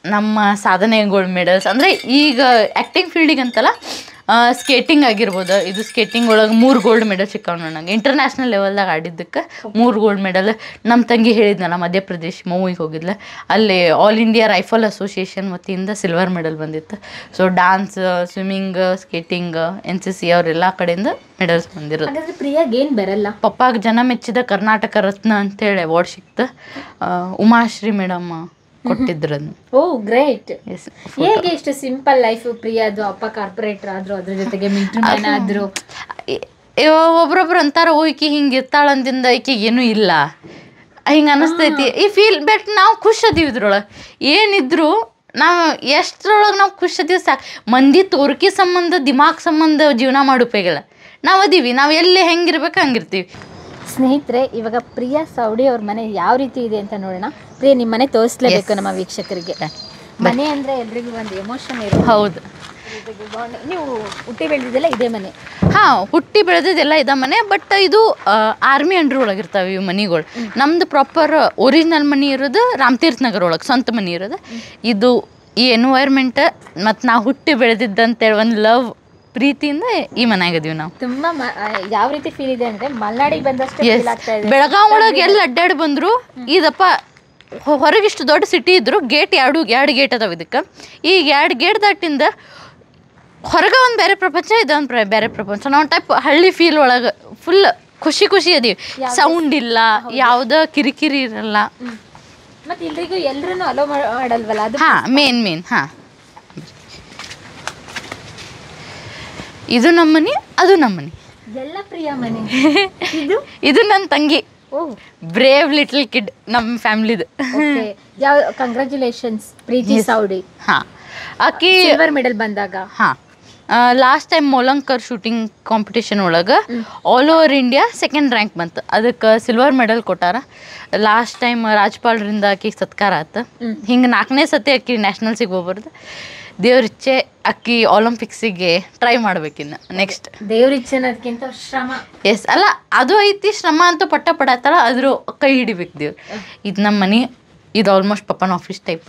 ನಮ್ಮ ಸಾಧನೆ gold medals ಅಂದರೆ ಈಗ ಆ್ಯಕ್ಟಿಂಗ್ ಫೀಲ್ಡಿಗೆ ಅಂತಲ್ಲ ಸ್ಕೇಟಿಂಗ್ ಆಗಿರ್ಬೋದು. ಇದು ಸ್ಕೇಟಿಂಗ್ ಒಳಗೆ 3 ಗೋಲ್ಡ್ ಮೆಡಲ್ ಸಿಕ್ಕಾವ ನನಗೆ. ಇಂಟರ್ನ್ಯಾಷನಲ್ ಲೆವೆಲ್ದಾಗ ಆಡಿದ್ದಕ್ಕೆ 3 ಗೋಲ್ಡ್ ಮೆಡಲ್. ನಮ್ಮ ತಂಗಿ ಹೇಳಿದ್ನಲ್ಲ, ಮಧ್ಯಪ್ರದೇಶ್ ಮೌವಿಗೆ ಹೋಗಿದ್ಲ, ಅಲ್ಲಿ ಆಲ್ ಇಂಡಿಯಾ ರೈಫಲ್ ಅಸೋಸಿಯೇಷನ್ ವತಿಯಿಂದ ಸಿಲ್ವರ್ ಮೆಡಲ್ ಬಂದಿತ್ತು. So dance, swimming, skating, NCC ಅವರೆಲ್ಲ ಕಡೆಯಿಂದ ಮೆಡಲ್ಸ್ ಬಂದಿರೋದು. ಪ್ರಿಯಾಗೆ ಏನು ಬರಲ್ಲ. ಪಪ್ಪಾಗೆ ಜನ ಮೆಚ್ಚಿದ ಕರ್ನಾಟಕ ರತ್ನ ಅಂತೇಳಿ ಅವಾರ್ಡ್ ಸಿಕ್ತು. ಉಮಾಶ್ರೀ ಮೇಡಮ್ ಕೊಟ್ಟಿದ್ರು. Oh great. ಹೇಗೆ ಇಷ್ಟು ಸಿಂಪಲ್ ಲೈಫ್ ಪ್ರಿಯಾದು? ಅಪ್ಪ ಕಾರ್ಪೊರೇಟರ್ ಆದ್ರು, ಅದ್ರ ಜೊತೆಗೆ ಮಿಲಿಟರಿ ಮ್ಯಾನ್ ಆದ್ರು. ಒಬ್ರೊಬ್ರು ಅಂತಾರ, ಓ ಈಕಿ ಹಿಂಗೆ ಇರ್ತಾಳಂದಿಂದ ಈಕಿಗೆ ಏನೂ ಇಲ್ಲ ಹಿಂಗೆ ಅನಿಸ್ತೈತಿ. ಈ ಫೀಲ್ ಬಟ್ ನಾವು ಖುಷ್ ಅದೀವಿ ಇದ್ರೊಳಗೆ. ಏನಿದ್ರು ನಾವು ಎಷ್ಟರೊಳಗೆ ನಾವು ಖುಷ್ ಅದೀವಿ ಸಾಕು. ಮಂದಿ ತೋರಿಕೆ ಸಂಬಂಧ, ದಿಮಾಕ್ ಸಂಬಂಧ ಜೀವನ ಮಾಡೋ ಉಪಯೋಗಿಲ್ಲ. ನಾವು ಅದೀವಿ, ನಾವು ಎಲ್ಲಿ ಹೆಂಗಿರ್ಬೇಕು ಹಂಗಿರ್ತೀವಿ. ಸ್ನೇಹಿತರೆ, ಇವಾಗ ಪ್ರಿಯಾ ಸವಡಿ ಅವ್ರ ಮನೆ ಯಾವ ರೀತಿ ಇದೆ ಅಂತ ನೋಡೋಣ. ಪ್ರಿಯಾ, ನಿಮ್ಮ ಮನೆ ತೋರಿಸ್ಲೇಬೇಕು ನಮ್ಮ ವೀಕ್ಷಕರಿಗೆ. ಮನೆ ಅಂದರೆ ಎಲ್ರಿಗೂ ಒಂದು ಎಮೋಷನ್ ಇರೋದು. ಹೌದು. ನೀವು ಹುಟ್ಟಿ ಬೆಳೆದಿದ್ದೆಲ್ಲ ಇದೇ ಮನೆ? ಹಾಂ, ಹುಟ್ಟಿ ಬೆಳೆದಿದ್ದೆಲ್ಲ ಇದೇ ಮನೆ. ಬಟ್ ಇದು ಆರ್ಮಿ ಅಂಡ್ರ್ ಒಳಗಿರ್ತಾವೆ ಇವು ಮನೆಗಳು. ನಮ್ದು ಪ್ರಾಪರ್ ಒರಿಜಿನಲ್ ಮನೆ ಇರೋದು ರಾಮತೀರ್ಥ ನಗರ ಒಳಗೆ, ಸ್ವಂತ ಮನೆ ಇರೋದು. ಇದು ಈ ಎನ್ವೈರ್ಮೆಂಟ್ ಮತ್ತು ನಾವು ಹುಟ್ಟಿ ಬೆಳೆದಿದ್ದಂತೇಳಿ ಒಂದು ಲವ್, ಪ್ರೀತಿಯಿಂದ ಈ ಮನೆಯಾಗಿದ್ದೀವಿ ನಾವು. ತುಂಬ ಯಾವ ರೀತಿ ಫೀಲ್ ಇದೆ ಅಂದರೆ ಮಲೆನಾಡಿಗೆ ಬಂದಷ್ಟು ಬೆಳಗಾವಿ ಒಳಗೆ ಎಲ್ಲ ಅಡ್ಡಾಡಿ ಬಂದರು. ಇದಪ್ಪ ಹೊರಗಿಷ್ಟು ದೊಡ್ಡ ಸಿಟಿ ಇದ್ರು, ಗೇಟ್ ಎರಡು ಗೇಟ್ ಅದಾವೆ ಇದಕ್ಕೆ. ಈಗ 2 ಗೇಟ್ ದಾಟಿಂದ ಹೊರಗೆ ಒಂದು ಬೇರೆ ಪ್ರಪಂಚ, ಇದೊಂದು ಬೇರೆ ಪ್ರಪಂಚ. ನಾವು ಟೈಪ್ ಹಳ್ಳಿ ಫೀಲ್ ಒಳಗೆ ಫುಲ್ ಖುಷಿ ಅದೀವಿ. ಸೌಂಡ್ ಇಲ್ಲ, ಯಾವುದೋ ಕಿರಿಕಿರಿ ಇರಲ್ಲ. ಮತ್ತು ಎಲ್ರಿಗೂ ಎಲ್ಲರೂ ಅಲೋ ಮಾಡಲ್ವಲ್ಲ ಅದು? ಹಾಂ, ಮೇನ್ ಹಾಂ. ಇದು ನಮ್ಮ ಮನೆ, ಅದು ನಮ್ಮ ಮನೆ. ಎಲ್ಲ ಪ್ರಿಯಾ ಮನೆ. ಇದು ನನ್ನ ತಂಗಿ, ಬ್ರೇವ್ ಲಿಟಲ್ ಕಿಡ್ ನಮ್ಮ ಫ್ಯಾಮಿಲಿದು. ಯಾವ ಕಂಗ್ರ್ಯಾಚುಲೇಷನ್ಸ್ ಪ್ರೀತಿ ಸವಡಿ. ಹಾಂ, ಆಕಿ ಸಿಲ್ವರ್ ಮೆಡಲ್ ಬಂದಾಗ. ಹಾಂ, last time Molankar shooting competition ಒಳಗೆ all over India 2nd rank ಬಂತು. ಅದಕ್ಕೆ ಸಿಲ್ವರ್ ಮೆಡಲ್ ಕೊಟ್ಟಾರ. ಲಾಸ್ಟ್ ಟೈಮ್ ರಾಜ್ಪಾಲರಿಂದ ಆಕಿಗೆ ಸತ್ಕಾರ ಆಯ್ತು. ಹಿಂಗೆ 4ನೇ ಸತಿ ಆಕಿ ನ್ಯಾಷನಲ್ಸಿಗೆ ಹೋಗ್ಬಾರ್ದು. ದೇವ್ರಿಚ್ಛೆ, ಅಕ್ಕಿ ಒಲಿಂಪಿಕ್ಸಿಗೆ ಟ್ರೈ ಮಾಡ್ಬೇಕಿನ್ನು ನೆಕ್ಸ್ಟ್. ದೇವ್ರಿಚ್ಛೆ ಅನ್ನೋದಕ್ಕಿಂತ ಶ್ರಮ. ಎಸ್, ಅಲ್ಲ ಅದು ಐತಿ, ಶ್ರಮ ಅಂತೂ ಪಡತ್ತಾಳ, ಅದ್ರ ಕೈ ಹಿಡಿಬೇಕು ದೇವ್ರು. ಇದು ನಮ್ಮ ಮನೆ. ಇದು ಆಲ್ಮೋಸ್ಟ್ ಪಪ್ಪನ ಆಫೀಸ್ ಟೈಪ್.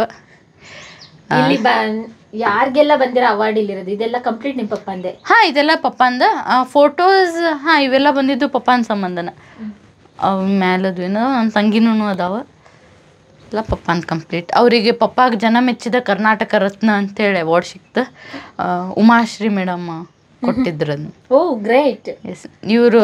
ಇಲ್ಲಿ ಯಾರಿಗೆಲ್ಲ ಬಂದಿರೋ ಅವಾರ್ಡ್ ಇಲ್ಲಿರೋದು? ಇದೆಲ್ಲ ಕಂಪ್ಲೀಟ್ ನಿಮ್ಮ ಪಪ್ಪಂದೆ? ಹಾಂ, ಇದೆಲ್ಲ ಪಪ್ಪಂದ. ಫೋಟೋಸ್ ಹಾಂ, ಇವೆಲ್ಲ ಬಂದಿದ್ದು ಪಪ್ಪನ ಸಂಬಂಧನ. ಅವು ಮ್ಯಾಲದು ಏನೋ ನನ್ನ ತಂಗಿನೂ ಅದಾವ, ಎಲ್ಲ ಪಪ್ಪನ ಕಂಪ್ಲೀಟ್. ಅವರಿಗೆ ಪಪ್ಪಾಗೆ ಜನ ಮೆಚ್ಚಿದ ಕರ್ನಾಟಕ ರತ್ನ ಅಂತೇಳಿ ಅವಾರ್ಡ್ ಸಿಕ್ತು. ಉಮಾಶ್ರೀ ಮೇಡಮ್ ಕೊಟ್ಟಿದ್ರು. Oh great. ಎಸ್, ಇವರು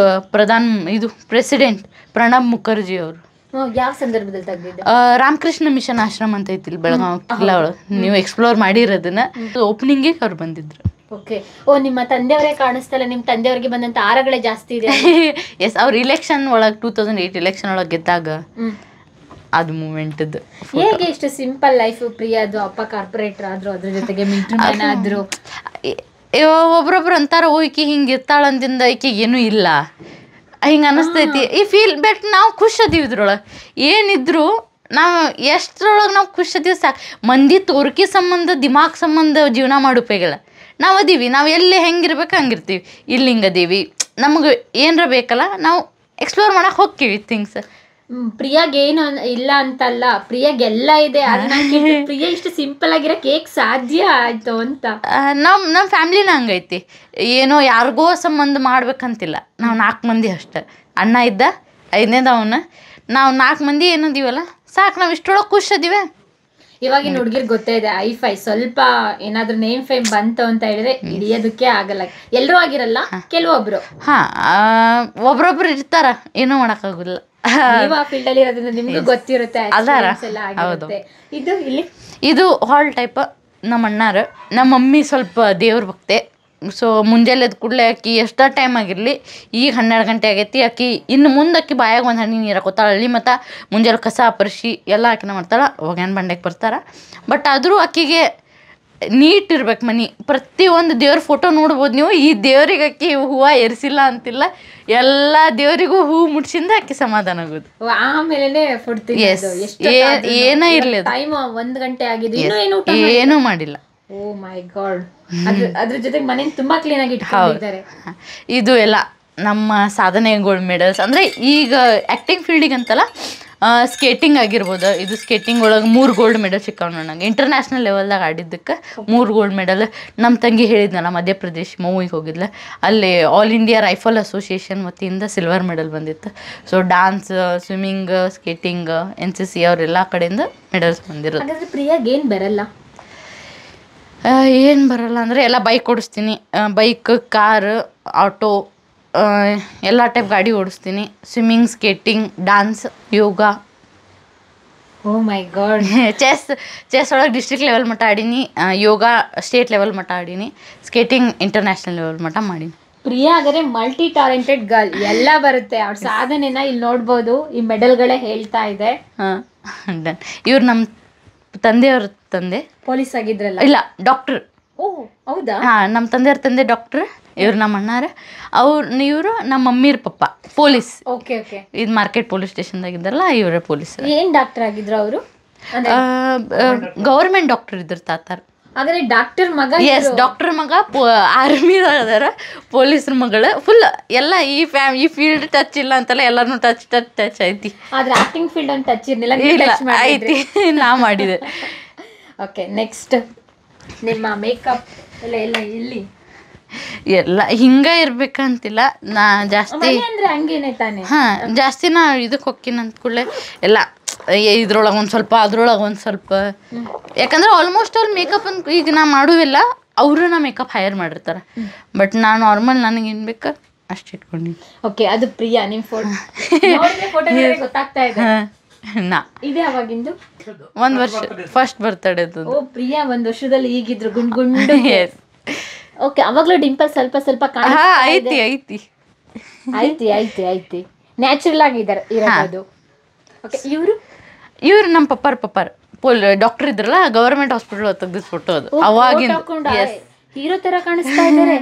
ಪ್ರೆಸಿಡೆಂಟ್ ಪ್ರಣಬ್ ಮುಖರ್ಜಿ ಅವರು. ಯಾವ ಸಂದರ್ಭದಲ್ಲಿ ತೆಗೆದಿದ್ದು? ರಾಮಕೃಷ್ಣ ಮಿಷನ್ ಆಶ್ರಮ ಅಂತ ಐತಿಲ್ಲ ಬೆಳಗಾವಿ ಕಿಲ್ಲಾ ಒಳಗೆ. ನೀವು ಎಕ್ಸ್ಪ್ಲೋರ್ ಮಾಡಿರೋದನ್ನ ಓಪನಿಂಗ್ಗೆ ಅವ್ರು ಬಂದಿದ್ರು. ಓಕೆ. ಓ, ನಿಮ್ಮ ತಂದೆಯವರೇ ಕಾಣಿಸ್ತಲ್ಲ. ನಿಮ್ಮ ತಂದೆಯವರಿಗೆ ಬಂದಂತ ಆರಗಳೇ ಜಾಸ್ತಿ ಇದೆ. ಎಸ್, ಅವ್ರು ಇಲೆಕ್ಷನ್ ಒಳಗೆ 2008 ಎಲೆಕ್ಷನ್ ಒಳಗೆ ಗೆದ್ದಾಗ ಅದು ಮೂಮೆಂಟ್ದು. ಹೇಗೆ ಇಷ್ಟು ಸಿಂಪಲ್ ಲೈಫ್ ಪ್ರಿಯಾದು? ಅಪ್ಪ ಕಾರ್ಪೊರೇಟರ್ ಆದ್ರು, ಅದ್ರ ಜೊತೆಗೆ ಮಿಲಿಟರಿ ಮ್ಯಾನ್ ಆದ್ರು. ಒಬ್ರೊಬ್ರು ಅಂತಾರ, ಓ ಈಕಿ ಹಿಂಗೆ ಇರ್ತಾಳಂದಿಂದ ಈಕಿಗೆ ಏನೂ ಇಲ್ಲ ಹಿಂಗೆ ಅನಿಸ್ತೈತಿ. ಈ ಫೀಲ್ ಬಟ್ ನಾವು ಖುಷ್ ಅದೀವಿ ಇದ್ರೊಳಗೆ. ಏನಿದ್ರು ನಾವು ಎಷ್ಟರೊಳಗೆ ನಾವು ಖುಷ್ ಅದೀವಿ ಸಾಕು. ಮಂದಿ ತೋರಿಕೆ ಸಂಬಂಧ, ದಿಮಾಕ್ ಸಂಬಂಧ ಜೀವನ ಮಾಡೋ ಉಪಯೋಗಿಲ್ಲ. ನಾವು ಅದೀವಿ, ನಾವು ಎಲ್ಲಿ ಹೆಂಗಿರ್ಬೇಕು ಹಂಗಿರ್ತೀವಿ. ಇಲ್ಲಿ ಹಿಂಗೆ ಅದೀವಿ, ನಮಗೆ ಏನರ ಬೇಕಲ್ಲ, ನಾವು ಎಕ್ಸ್ಪ್ಲೋರ್ ಮಾಡಕ್ಕೆ ಹೋಗ್ತೀವಿ ಥಿಂಗ್ಸ್. ಪ್ರಿಯಾಗೆ ಏನು ಇಲ್ಲ ಅಂತಲ್ಲ, ಪ್ರಿಯಾಗೆಲ್ಲ ಇದೆ. ಪ್ರಿಯಾ ಇಷ್ಟು ಸಿಂಪಲ್ ಆಗಿರೋ ಕೇಕ್ ಸಾಧ್ಯ ಆಯ್ತು ಅಂತ ನಮ್ಮ ಫ್ಯಾಮ್ಲಿನ ಹಂಗೈತಿ. ಏನೋ ಯಾರಿಗೋ ಸಂಬಂಧ ಮಾಡ್ಬೇಕಂತಿಲ್ಲ. ನಾವು 4 ಮಂದಿ ಅಷ್ಟೆ. ಅಣ್ಣ ಇದ್ದ 5ನೇದು ಅವನು. ನಾವು 4 ಮಂದಿ ಏನದೀವಲ್ಲ ಸಾಕು, ನಾವು ಇಷ್ಟೊಳಗೆ ಖುಷ್ ಅದೀವಿ. ಇವಾಗಿನ ಹುಡುಗಿರ್ ಗೊತ್ತೇ ಇದೆ, ಐಫೈ ಸ್ವಲ್ಪ ಏನಾದ್ರು ನೇಮ್ ಫೇಮ್ ಬಂತು ಅಂತ ಹೇಳಿದ್ರೆ ಹಿಡಿಯೋದಕ್ಕೆ ಆಗಲ್ಲ. ಎಲ್ಲರೂ ಆಗಿರಲ್ಲ, ಕೆಲವೊಬ್ರು. ಒಬ್ರೊಬ್ರು ಇರ್ತಾರ, ಏನೂ ಮಾಡೋಕ್ಕಾಗಲ್ಲ. ನೀವು ಆ ಫೀಲ್ಡ್ ಅಲ್ಲಿ ಇರೋದ್ರಿಂದ ನಿಮ್ಗೆ ಗೊತ್ತಿರುತ್ತೆ. ಇದು ಹಾಲ್ ಟೈಪ್. ನಮ್ಮ ಅಣ್ಣಾರು, ನಮ್ಮ ಮಮ್ಮಿ ಸ್ವಲ್ಪ ದೇವ್ರ ಭಕ್ತೆ. ಸೊ ಮುಂಜಾನೆ ಎದ್ದು ಕೂಡಲೇ ಆಕಿ ಎಷ್ಟೋ ಟೈಮ್ ಆಗಿರಲಿ, ಈಗ 12 ಗಂಟೆ ಆಗೈತಿ, ಆಕಿ ಇನ್ನು ಮುಂದೆ ಆಕಿ ಬಾಯಾಗ ಒಂದು ಹಣ್ಣಿ ನೀರು ಹಾಕೋತಾಳಲ್ಲಿ. ಮತ್ತು ಮುಂಜಾನೆ ಕಸ ಪರಿಶಿ ಎಲ್ಲ ಆಕಿನ ಮಾಡ್ತಾಳೆ. ಒಗ್ಯಾನ ಬಂಡೆಗೆ ಬರ್ತಾರೆ. ಬಟ್ ಆದರೂ ಆಕಿಗೆ ನೀಟ್ ಇರ್ಬೇಕು ಮನೆ. ಪ್ರತಿಯೊಂದು ದೇವ್ರ ಫೋಟೋ ನೋಡ್ಬೋದು ನೀವು. ಈ ದೇವ್ರಿಗೆ ಆಕಿ ಹೂವು ಎರಿಸಿಲ್ಲ ಅಂತಿಲ್ಲ, ಎಲ್ಲ ದೇವರಿಗೂ ಹೂ ಮುಟ್ಸಿಂದ ಆಕಿ ಸಮಾಧಾನ ಆಗೋದು. ಆಮೇಲೆ ಏನೇ ಇರಲಿ, 1 ಗಂಟೆ ಆಗಿದೆ, ಏನೂ ಮಾಡಿಲ್ಲ. Oh my God. ಅದ್ರ ಜೊತೆಗೆ ಮನೆ ತುಂಬಾ ಕ್ಲೀನ್ ಆಗಿ ಇಟ್ಕೊಂಡಿದ್ದಾರೆ. ಇದು ಎಲ್ಲ ನಮ್ಮ ಸಾಧನೆ ಗೋಲ್ಡ್ ಮೆಡಲ್ಸ್. ಅಂದರೆ ಈಗ ಆ್ಯಕ್ಟಿಂಗ್ ಫೀಲ್ಡಿಗೆ ಅಂತಲ್ಲ ಸ್ಕೇಟಿಂಗ್ ಆಗಿರ್ಬೋದು. ಇದು ಸ್ಕೇಟಿಂಗ್ ಒಳಗೆ 3 ಗೋಲ್ಡ್ ಮೆಡಲ್ ಸಿಕ್ಕಾವ ನನಗೆ. ಇಂಟರ್ನ್ಯಾಷನಲ್ ಲೆವೆಲ್ದಾಗ ಆಡಿದ್ದಕ್ಕೆ 3 ಗೋಲ್ಡ್ ಮೆಡಲ್. ನಮ್ಮ ತಂಗಿ ಹೇಳಿದ್ನಲ್ಲ, ಮಧ್ಯಪ್ರದೇಶ್ ಮೂವಿಗೆ ಹೋಗಿದ್ಲ, ಅಲ್ಲಿ ಆಲ್ ಇಂಡಿಯಾ ರೈಫಲ್ ಅಸೋಸಿಯೇಷನ್ ವತಿಯಿಂದ ಸಿಲ್ವರ್ ಮೆಡಲ್ ಬಂದಿತ್ತು. So dance, swimming, skating, NCC ಅವರೆಲ್ಲ ಕಡೆಯಿಂದ ಮೆಡಲ್ಸ್ ಬಂದಿರೋದು. ಪ್ರಿಯಾಗೆ ಏನು ಬರಲ್ಲ? ಏನು ಬರಲ್ಲ ಅಂದರೆ ಎಲ್ಲ ಬೈಕ್ ಓಡಿಸ್ತೀನಿ. ಬೈಕ್, ಕಾರ್, ಆಟೋ, ಎಲ್ಲ ಟೈಪ್ ಗಾಡಿ ಓಡಿಸ್ತೀನಿ. Swimming, skating, dance, yoga. Oh my God. Chess ಒಳಗೆ ಡಿಸ್ಟ್ರಿಕ್ಟ್ ಲೆವೆಲ್ ಮಟ್ಟ ಆಡೀನಿ. ಯೋಗ ಸ್ಟೇಟ್ ಲೆವೆಲ್ ಮಟ್ಟ ಆಡೀನಿ. ಸ್ಕೇಟಿಂಗ್ ಇಂಟರ್ನ್ಯಾಷನಲ್ ಲೆವೆಲ್ ಮಟ್ಟ ಮಾಡೀನಿ. ಪ್ರಿಯಾ ಆದರೆ ಮಲ್ಟಿ ಟ್ಯಾಲೆಂಟೆಡ್ ಗರ್ಲ್, ಎಲ್ಲ ಬರುತ್ತೆ. ಅವ್ರ ಸಾಧನೆನ ಇಲ್ಲಿ ನೋಡ್ಬೋದು. ಈ ಮೆಡಲ್ಗಳೇ ಹೇಳ್ತಾ ಇದೆ. ಡನ್. ಇವ್ರು ನಮ್ಮ ತಂದೆಯವ್ರ ತಂದೆ ಪೊಲೀಸ್ ಆಗಿದ್ರಲ್ಲ? ಇಲ್ಲ, ಡಾಕ್ಟ್ರ್. ಓ ಹೌದಾ? ನಮ್ಮ ತಂದೆಯವ್ರ ತಂದೆ ಡಾಕ್ಟ್ರ್. ಇವ್ರು ನಮ್ಮ ಅಣ್ಣಾರ. ಇವರು ನಮ್ಮ ಮಮ್ಮಿರ ಪಪ್ಪ ಪೊಲೀಸ್. Okay okay. ಇದು ಮಾರ್ಕೆಟ್ ಪೊಲೀಸ್ ಸ್ಟೇಷನ್ದಾಗಿದ್ದಾರಲ್ಲ, ಇವರೇ ಪೊಲೀಸ್. ಏನು ಡಾಕ್ಟರ್ ಆಗಿದ್ರು ಅವರು? ಗೌರ್ಮೆಂಟ್ ಡಾಕ್ಟರ್ ಇದ್ರು ತಾತಾರ. ಹಾಗಾದ್ರೆ ಡಾಕ್ಟರ್ ಮಗ? ಎಸ್, ಡಾಕ್ಟರ್ ಮಗ ಆರ್ಮಿ ಅದಾರ, ಪೊಲೀಸ್ರ ಮಗಳು. ಫುಲ್ ಎಲ್ಲ ಈ ಫೀಲ್ಡ್ ಟಚ್ ಇಲ್ಲ ಅಂತಲ್ಲ, ಎಲ್ಲಾನು ಟಚ್ ಐತಿ. ಆದ್ರೆ ಆಕ್ಟಿಂಗ್ ಫೀಲ್ಡ್ ಅಂತ ಟಚ್ ಇರಲಿಲ್ಲ. ಐತಿ, ನಾ ಮಾಡಿದೆ. ಓಕೆ, ನೆಕ್ಸ್ಟ್ ನಿಮ್ಮ ಮೇಕಪ್ ಎಲ್ಲ ಎಲ್ಲಿ? ಎಲ್ಲ ಹಿಂಗೆ ಇರ್ಬೇಕಂತಿಲ್ಲ. ನಾ ಜಾಸ್ತಿ ಅಂದ್ರೆ ಹಂಗೇನೆ ತಾನೆ. ಜಾಸ್ತಿ ನಾ ಇದಕ್ಕೆ ಹೊಕ್ಕಿನ ಅಂದ ಕೂಡಲೇ ಎಲ್ಲ ಇದ್ರೊಳಗೆ ಒಂದು ಸ್ವಲ್ಪ, ಅದ್ರೊಳಗೆ ಒಂದು ಸ್ವಲ್ಪ. ಯಾಕಂದ್ರೆ ಆಲ್ಮೋಸ್ಟ್ ಆಲ್ ಮೇಕಪ್ ಅಂತ ಈಗ ನಾ ಮಾಡುವಿಲ್ಲ, ಅವರು ನಾ ಮೇಕಪ್ ಹೈಯರ್ ಮಾಡಿರ್ತಾರೆ. ಬಟ್ ನಾ ನಾರ್ಮಲ್ ನನಗೆ ಏನು ಬೇಕಾ ಅಷ್ಟು ಇಟ್ಕೊಂಡಿನಿ. ಓಕೆ, ಅದು ಪ್ರಿಯಾ ನಿಮ್ಮ ಫೋಟೋ ಗೊತ್ತಾಗ್ತಾ ಇದೆ. ನಾ ಇದೆ ಅವಾಗಿಂದು 1 ವರ್ಷ ಫಸ್ಟ್ ಬರ್ತಡೇ. ಓ ಪ್ರಿಯಾ 1 ವರ್ಷದಲ್ಲಿ ಈಗಿದ್ರು ಗುಂಡು. ಓಕೆ, ಅವಾಗಲೂ ಡಿಂಪಲ್ ಸ್ವಲ್ಪ ಸ್ವಲ್ಪ ಐತಿ. ನ್ಯಾಚುರಲ್ ಆಗಿದ್ದಾರೆ ಇರೋದು. ಓಕೆ, ಇವ್ರು ನಮ್ಮ ಪಪ್ಪಾರ್ ಡಾಕ್ಟರ್ ಇದ್ರಲ್ಲ, ಗವರ್ಮೆಂಟ್ ಹಾಸ್ಪಿಟಲ್ ತೆಗ್ದಿದ್ ಫೋಟೋ ಅದು. ಅವಾಗಿನ ಹೀರೋ ತರ ಕಾಣಿಸ್ತಾ ಇದ್ದಾರೆ.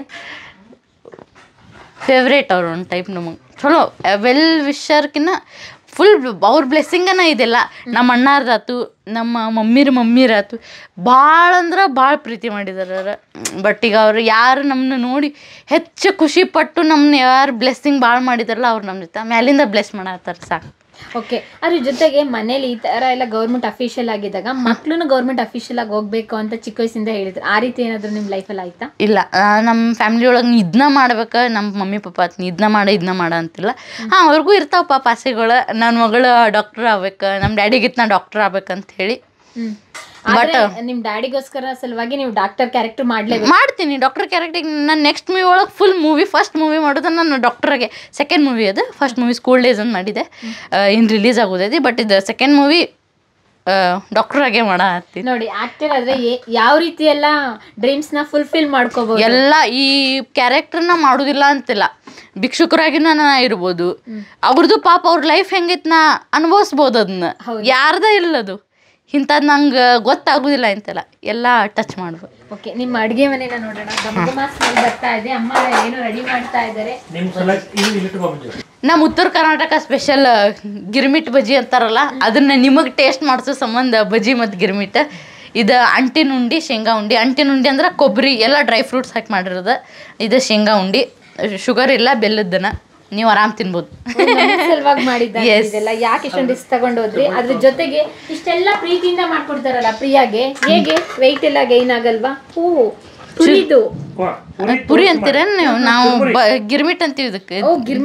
ಫೇವ್ರೇಟ್ ಅವ್ರು ಒಂದು ಟೈಪ್ ನಮಗೆ ಚಲೋ. ವೆಲ್ ವಿಶರ್ಕಿನ್ನ ಫುಲ್ ಅವ್ರ ಬ್ಲೆಸ್ಸಿಂಗನ ಇದೆಲ್ಲ. ನಮ್ಮ ಅಣ್ಣಾರ್ದಾತು, ನಮ್ಮ ಮಮ್ಮಿರಾತು, ಭಾಳ ಅಂದ್ರೆ ಭಾಳ ಪ್ರೀತಿ ಮಾಡಿದಾರ. ಬಟ್ ಈಗ ಅವ್ರು ಯಾರು ನಮ್ಮನ್ನ ನೋಡಿ ಹೆಚ್ಚು ಖುಷಿ ಪಟ್ಟು ನಮ್ಮನ್ನ ಯಾರು ಬ್ಲೆಸ್ಸಿಂಗ್ ಭಾಳ ಮಾಡಿದಾರಲ್ಲ, ಅವ್ರು ನಮ್ಮ ಜೊತೆ ಮ್ಯಾಲಿಂದ ಬ್ಲೆಸ್ ಮಾಡತ್ತಾರೆ, ಸಾಕು. ಓಕೆ, ಅದ್ರ ಜೊತೆಗೆ ಮನೇಲಿ ಈ ಥರ ಎಲ್ಲ ಗೌರ್ಮೆಂಟ್ ಅಫಿಷಿಯಲ್ ಆಗಿದ್ದಾಗ ಮಕ್ಳು ಗೌರ್ಮೆಂಟ್ ಅಫಿಷಿಯಲ್ ಆಗಿ ಹೋಗ್ಬೇಕು ಅಂತ ಚಿಕ್ಕ ವಯಸ್ಸಿಂದ ಹೇಳಿದ್ರು. ಆ ರೀತಿ ಏನಾದರೂ ನಿಮ್ಮ ಲೈಫಲ್ಲಿ ಆಯ್ತಾ? ಇಲ್ಲ, ನಮ್ಮ ಫ್ಯಾಮಿಲಿ ಒಳಗೆ ನೀ ಇದನ್ನ ಮಾಡ್ಬೇಕು, ನಮ್ಮ ಮಮ್ಮಿ ಪಪ್ಪ ನೀ ಇದನ್ನ ಮಾಡ ಅಂತಿಲ್ಲ. ಅವ್ರಿಗೂ ಇರ್ತಾವ ಪಾಪ ಆಸೆಗಳು. ನನ್ನ ಮಗಳು ಡಾಕ್ಟರ್ ಆಗ್ಬೇಕು, ನಮ್ಮ ಡ್ಯಾಡಿಗಿತ್ತು ನಾ ಡಾಕ್ಟರ್ ಆಗ್ಬೇಕಂತ ಹೇಳಿ. ಬಟ್ ನಿಮ್ಮ ಡ್ಯಾಡಿಗೋಸ್ಕರ ಸಲುವಾಗಿ ನೀವು ಡಾಕ್ಟರ್ ಕ್ಯಾರೆಕ್ಟರ್ ಮಾಡ್ತೀನಿ. ಡಾಕ್ಟರ್ ಕ್ಯಾರೆಕ್ಟರ್ ನನ್ನ ನೆಕ್ಸ್ಟ್ ಮೂವಿ ಒಳಗೆ ಫುಲ್ ಮೂವಿ, ಫಸ್ಟ್ ಮೂವಿ ಮಾಡೋದು ನಾನು ಡಾಕ್ಟರ್ಗೆ. ಸೆಕೆಂಡ್ ಮೂವಿ ಅದು. ಫಸ್ಟ್ ಮೂವಿ ಸ್ಕೂಲ್ ಡೇಸ್ ಅಂತ ಮಾಡಿದೆ, ಇನ್ನು ರಿಲೀಸ್ ಆಗೋದೈತಿ. ಬಟ್ ಇದು ಸೆಕೆಂಡ್ ಮೂವಿ ಡಾಕ್ಟರಾಗೆ ಮಾಡತ್ತೀನಿ. ನೋಡಿ, ಆಕ್ಟರ್ ಆದ್ರೆ ಯಾವ ರೀತಿ ಎಲ್ಲ ಡ್ರೀಮ್ಸ್ನ ಫುಲ್ಫಿಲ್ ಮಾಡ್ಕೋಬಹುದು. ಎಲ್ಲ ಈ ಕ್ಯಾರೆಕ್ಟರ್ನ ಮಾಡೋದಿಲ್ಲ ಅಂತಿಲ್ಲ. ಭಿಕ್ಷುಕರಾಗಿನ ನಾ ಇರ್ಬೋದು. ಅವ್ರದ್ದು ಪಾಪ ಅವ್ರ ಲೈಫ್ ಹೆಂಗೈತೆ ನಾ ಅನುಭವಿಸ್ಬೋದು. ಅದನ್ನ ಯಾರ್ದ ಇಲ್ಲದು ಇಂಥದ್ದು ನಂಗೆ ಗೊತ್ತಾಗೋದಿಲ್ಲ ಅಂತೆಲ್ಲ, ಎಲ್ಲ ಟಚ್ ಮಾಡ್ಬೋದು. ಓಕೆ, ನಿಮ್ಮ ಅಡುಗೆ ಮನೆನ ನೋಡೋಣ. ಸ್ಮೆಲ್ ಬರ್ತಾ ಇದೆ. ಅಮ್ಮ ಏನೋ ರೆಡಿ ಮಾಡ್ತಾ ಇದ್ದಾರೆ. ನಮ್ಮ ಉತ್ತರ ಕರ್ನಾಟಕ ಸ್ಪೆಷಲ್ ಗಿರ್ಮಿಟ್ ಬಜ್ಜಿ ಅಂತಾರಲ್ಲ, ಅದನ್ನ ನಿಮಗೆ ಟೇಸ್ಟ್ ಮಾಡಿಸೋ ಸಂಬಂಧ ಬಜ್ಜಿ ಮತ್ತು ಗಿರ್ಮಿಟ್. ಇದು ಅಂಟಿನ ಉಂಡಿ, ಶೇಂಗಾ ಉಂಡಿ. ಅಂಟಿನ ಉಂಡಿ ಅಂದ್ರೆ ಕೊಬ್ಬರಿ ಎಲ್ಲ ಡ್ರೈ ಫ್ರೂಟ್ಸ್ ಹಾಕಿ ಮಾಡಿರೋದು. ಇದು ಶೇಂಗಾ ಉಂಡಿ, ಶುಗರ್ ಇಲ್ಲ, ಬೆಲ್ಲದನ್ನ ನೀವು ಆರಾಮ್ ತಿನ್ಬೋದು. ಸಲುವಾಗಿ ಮಾಡಿದ್ದೆಲ್ಲ. ಯಾಕೆ ಇಷ್ಟೊಂದು ಡಿಸ್ ತಗೊಂಡೋದ್ರಿ? ಅದ್ರ ಜೊತೆಗೆ ಇಷ್ಟೆಲ್ಲ ಪ್ರೀತಿಯಿಂದ ಮಾಡ್ಕೊಡ್ತಾರಲ್ಲ ಪ್ರಿಯಾಗೆ, ಹೇಗೆ ವೆಯ್ಟ್ ಎಲ್ಲ ಗೈನ್ ಆಗಲ್ವಾ? ಪುರಿ ಅಂತೀರ ನೀವು? ನಾವು ಗಿರ್ಮಿಟ್ ಅಂತೀವಿ ಇದಕ್ಕೆ.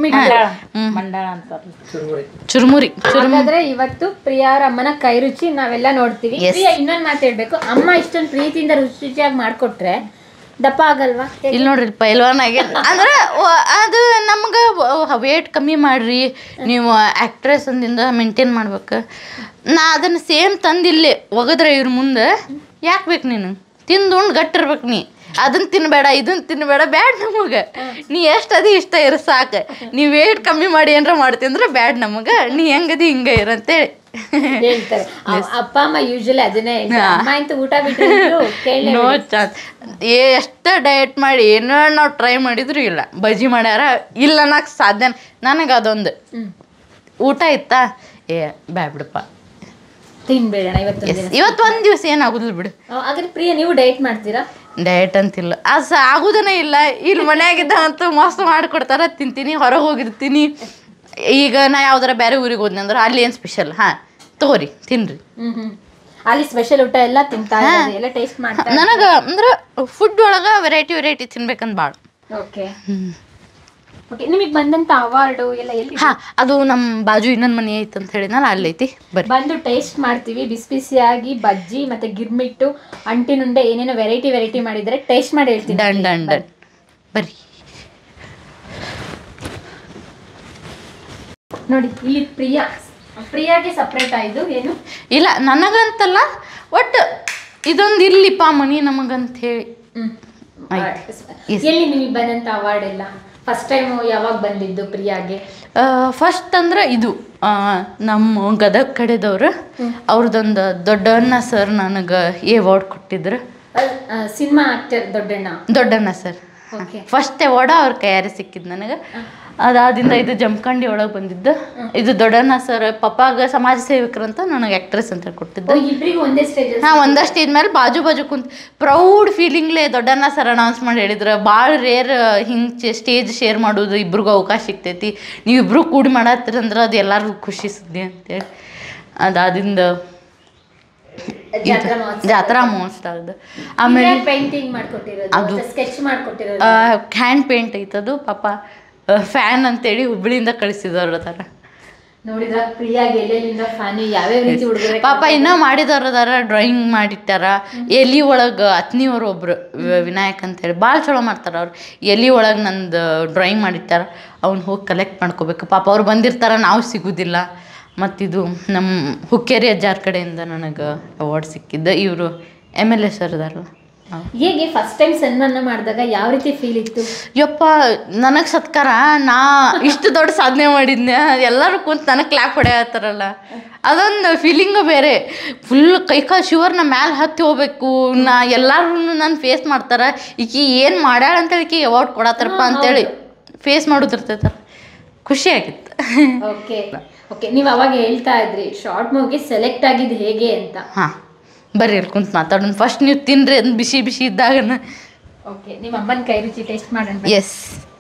ಚುರುಮುರಿ. ಹಾಗಾದ್ರೆ ಇವತ್ತು ಪ್ರಿಯಾರ ಅಮ್ಮನ ಕೈ ರುಚಿ ನಾವೆಲ್ಲ ನೋಡ್ತೀವಿ. ಪ್ರಿಯಾ, ಇನ್ನೊಂದು ಮಾತು ಹೇಳ್ಬೇಕು. ಅಮ್ಮ ಇಷ್ಟೊಂದು ಪ್ರೀತಿಯಿಂದ ರುಚಿಯಾಗಿ ಮಾಡ್ಕೊಟ್ರೆ ದಪ್ಪ ಆಗಲ್ವಾ? ಇಲ್ಲಿ ನೋಡ್ರಿ, ಪೈಲ್ವಾನ್ ಆಗ್ಯದ ಅಂದ್ರೆ ಅದು ನಮ್ಗೆ ವೇಟ್ ಕಮ್ಮಿ ಮಾಡ್ರಿ, ನೀವು ಆ್ಯಕ್ಟ್ರೆಸ್ ಅಂದಿಂದ ಮೇಂಟೈನ್ ಮಾಡ್ಬೇಕು. ನಾ ಅದನ್ನು ಸೇಮ್ ತಂದಿಲ್ಲೇ ಒಗದ್ರೆ ಇವ್ರ ಮುಂದೆ ಯಾಕೆ ಬೇಕು? ನೀನು ತಿಂದುಂಡು ಗಟ್ಟಿರ್ಬೇಕು. ನೀ ಅದನ್ನ ತಿನ್ಬೇಡ, ಇದನ್ನ ತಿನ್ಬೇಡ, ಬ್ಯಾಡ್ ನಮಗೆ. ನೀ ಎಷ್ಟು ಅದಿ ಇಷ್ಟ ಇರ ಸಾಕು. ನೀ ವೇಟ್ ಕಮ್ಮಿ ಮಾಡಿ ಏನಾರ ಮಾಡ್ತಿ ಅಂದ್ರೆ ಬ್ಯಾಡ್ ನಮಗೆ. ನೀ ಹೆಂಗದಿ ಹಿಂಗೆ ಇರಂತೇಳಿ ಹೇಳ್ತಾರೆ. ಅಪ್ಪ ಅಮ್ಮ ಯೂಶಲಿ ಅದನ್ನೇ ಊಟ ಬಿಟ್ಟು ನೋ ಚಾನ್ಸ್. ಎಷ್ಟು ಡಯಟ್ ಮಾಡಿ ಏನೋ ನಾವು ಟ್ರೈ ಮಾಡಿದ್ರು ಇಲ್ಲ. ಬಜ್ಜಿ ಮಾಡ್ಯಾರ ಇಲ್ಲ ಅನ್ನಕ್ಕೆ ಸಾಧ್ಯ. ನನಗೆ ಅದೊಂದು ಊಟ ಇತ್ತಾ, ಬ್ಯಾಡ್ಬಿಡಪ್ಪ, ತಿನ್ಬೇಡ ಇವತ್ತು ಒಂದು ದಿವಸ ಏನಾಗುದಿಲ್ಲ ಬಿಡು. ಹಾಗಾದ್ರೆ ಪ್ರಿಯಾ, ನೀವು ಡಯಟ್ ಮಾಡ್ತೀರಾ? ಡಯಟ್ ಅಂತಿಲ್ಲ, ಅದು ಆಗುದನೇ ಇಲ್ಲ. ಇಲ್ಲಿ ಮನ್ಯಾಗಿದ್ದ ಅಂತೂ ಮಸ್ತ್ ಮಾಡಿಕೊಡ್ತಾರ, ತಿಂತೀನಿ. ಹೊರಗೆ ಹೋಗಿರ್ತೀನಿ, ಈಗ ನಾ ಯಾವ್ದಾರ ಬೇರೆ ಊರಿಗೆ ಹೋದ್ನಿ ಅಂದ್ರೆ ಅಲ್ಲಿ ಏನು ಸ್ಪೆಷಲ್ ಹಾಂ ತಗೋರಿ ತಿನ್ರಿ. ಅಲ್ಲಿ ಸ್ಪೆಷಲ್ ಊಟ ಎಲ್ಲ ತಿಂತಾ ಎಲ್ಲ ಟೇಸ್ಟ್ ಮಾಡ್ತಾ ನನಗೆ ಅಂದ್ರೆ ಫುಡ್ ಒಳಗೆ ವೆರೈಟಿ ತಿನ್ಬೇಕಂತ ಭಾಳ. ಓಕೆ ಓಕೆ ನಿಮಗೆ ಬಂದಂಥ ಅವಾರ್ಡು ಎಲ್ಲ ಎಲ್ಲಿ? ಹಾಂ ಅದು ನಮ್ಮ ಬಾಜು ಇನ್ನೊಂದು ಮನೆ ಐತೆ ಅಂತ ಹೇಳಿದ್ನಲ್ಲ ಅಲ್ಲೈತಿ. ಬಂದು ಟೇಸ್ಟ್ ಮಾಡ್ತೀವಿ. ಬಿಸಿ ಬಿಸಿಯಾಗಿ ಬಜ್ಜಿ ಮತ್ತು ಗಿರ್ಮಿಟ್ಟು ಅಂಟಿನುಂಡೆ ಏನೇನೋ ವೆರೈಟಿ ಮಾಡಿದರೆ ಟೇಸ್ಟ್ ಮಾಡಿ ಹೇಳ್ತೀನಿ. ಡನ್ ಬರ್ರಿ. ನೋಡಿ ಇಲ್ಲಿ ಪ್ರಿಯಾಗೆ ಸಪ್ರೇಟ್ ಆಯ್ತು ಏನು ಇಲ್ಲ ನನಗಂತಲ್ಲ ಒಟ್ಟು ಇದೊಂದು ಇರ್ಲಿಪ್ಪ ಮನಿ ನಮಗಂತ ಹೇಳಿ. ಎಲ್ಲಿ ನಿಮಗೆ ಬಂದಂಥ ಅವಾರ್ಡ್ ಎಲ್ಲ ಫಸ್ಟ್ ಟೈಮು ಯಾವಾಗ ಬಂದಿದ್ದು ಪ್ರಿಯಾಗೆ? ಫಸ್ಟ್ ಅಂದ್ರೆ ಇದು ನಮ್ಮ ಗದಗ ಕಡೆದವ್ರು ಅವ್ರದ್ದೊಂದು ದೊಡ್ಡಣ್ಣ ಸರ್ ನನಗೆ ಅವಾರ್ಡ್ ಕೊಟ್ಟಿದ್ರು. Cinema actor Doddanna sir first award ಅವ್ರ ಕೈಯಾರೆ ಸಿಕ್ಕಿದ್ದು ನನಗೆ. ಅದಾದಿಂದ ಇದು ಜಮಖಂಡಿ ಒಳಗೆ ಬಂದಿದ್ದು. ಇದು ದೊಡ್ಡಣ್ಣ ಸರ್ ಪಪ್ಪಾಗ ಸಮಾಜ ಸೇವಕರಂತ ನನಗೆ ಆ್ಯಕ್ಟ್ರೆಸ್ ಅಂತ ಕೊಟ್ಟಿದ್ದು. ಹಾಂ ಒಂದೇ ಸ್ಟೇಜ್ ಮೇಲೆ ಬಾಜು ಕುಂತ ಪ್ರೌಡ್ ಫೀಲಿಂಗ್ಲೇ ದೊಡ್ಡಣ್ಣ ಸರ್ ಅನೌನ್ಸ್ ಮಾಡಿ ಹೇಳಿದ್ರು ಭಾಳ ರೇರ್ ಹಿಂಗೆ ಸ್ಟೇಜ್ ಶೇರ್ ಮಾಡೋದು ಇಬ್ರಿಗೂ ಅವಕಾಶ ಸಿಗ್ತೈತಿ, ನೀವಿಬ್ರು ಕೂಡಿ ಮಾಡತ್ತೀರಂದ್ರೆ ಅದು ಎಲ್ಲರಿಗೂ ಖುಷಿ ಸುದ್ದಿ ಅಂತೇಳಿ. ಅದಾದಿಂದ ಜಾತ್ರಾ ಮಹೋತ್ಸವ. ಆಮೇಲೆ ಅದು ಹ್ಯಾಂಡ್ ಪೇಂಟ್ ಐತದು ಪಾಪ ಫ್ಯಾನ್ ಅಂತೇಳಿ ಹುಬ್ಳಿಯಿಂದ ಕಳಿಸಿದವ್ರು ಅದಾರ. ಪಾಪ ಇನ್ನೂ ಮಾಡಿದವ್ರು ಅದಾರ, ಡ್ರಾಯಿಂಗ್ ಮಾಡಿಟ್ಟಾರ. ಎಲೆ ಒಳಗೆ ಅತ್ನಿಯವ್ರು ಒಬ್ರು ವಿನಾಯಕ್ ಅಂತೇಳಿ ಭಾಳ ಚಲೋ ಮಾಡ್ತಾರೆ ಅವ್ರು. ಎಲೆ ಒಳಗೆ ನಂದು ಡ್ರಾಯಿಂಗ್ ಮಾಡಿಟ್ಟಾರ, ಅವ್ನು ಹೋಗಿ ಕಲೆಕ್ಟ್ ಮಾಡ್ಕೋಬೇಕು. ಪಾಪ ಅವ್ರು ಬಂದಿರ್ತಾರ, ನಾವು ಸಿಗೋದಿಲ್ಲ. ಮತ್ತಿದು ನಮ್ಮ ಹುಕ್ಕೇರಿ ಅಜ್ಜಾರ ಕಡೆಯಿಂದ ನನಗೆ ಅವಾರ್ಡ್ ಸಿಕ್ಕಿದ್ದು. ಇವರು MLA ಸರ್ ಅದಾರಲ್ಲ. ಹೇಗೆ ಫಸ್ಟ್ ಟೈಮ್ ಸನ್ಮಾನ ಮಾಡಿದಾಗ ಯಾವ ರೀತಿ ಫೀಲ್ ಇತ್ತು? ಯಪ್ಪ ನನಗೆ ಸತ್ಕಾರ, ನಾ ಇಷ್ಟು ದೊಡ್ಡ ಸಾಧನೆ ಮಾಡಿದ್ನೆ, ಎಲ್ಲರೂ ಕುಂತು ನನಗೆ ಕ್ಲಾಪ್ ಹೊಡೆಯತ್ತಾರಲ್ಲ, ಅದೊಂದು ಫೀಲಿಂಗು ಬೇರೆ. ಫುಲ್ ಕೈಕಾಲು ಶಿವರ್ ನಾ ಮ್ಯಾಲೆ ಹತ್ತಿ ಹೋಗ್ಬೇಕು, ನಾ ಎಲ್ಲರೂ ನಾನು ಫೇಸ್ ಮಾಡ್ತಾರೆ, ಈಕಿ ಏನು ಮಾಡ್ಯಾಳ ಅಂತೇಳಿ ಈಕಿ ಅವಾರ್ಡ್ ಕೊಡತ್ತಾರಪ್ಪ ಅಂತೇಳಿ ಫೇಸ್ ಮಾಡೋದಿರ್ತೈತೆ, ಖುಷಿ ಆಗಿತ್ತು. ಓಕೆ ನೀವು ಅವಾಗ ಹೇಳ್ತಾ ಇದ್ರಿ ಶಾರ್ಟ್ ಮೂವಿಗೆ ಸೆಲೆಕ್ಟ್ ಆಗಿದ್ದು ಹೇಗೆ ಅಂತ. ಹಾಂ ಬರ್ರಿ ಇಲ್ಲಿ ಕುಂತು ಮಾತಾಡೋಣ. ಫಸ್ಟ್ ನೀವು ತಿನ್ರಿ ಅದನ್ನ ಬಿಸಿ ಇದ್ದಾಗ. ಓಕೆ ನಿಮ್ಮ ಅಮ್ಮನ ಕೈ ರುಚಿ ಟೇಸ್ಟ್ ಮಾಡೋಣ. ಎಸ್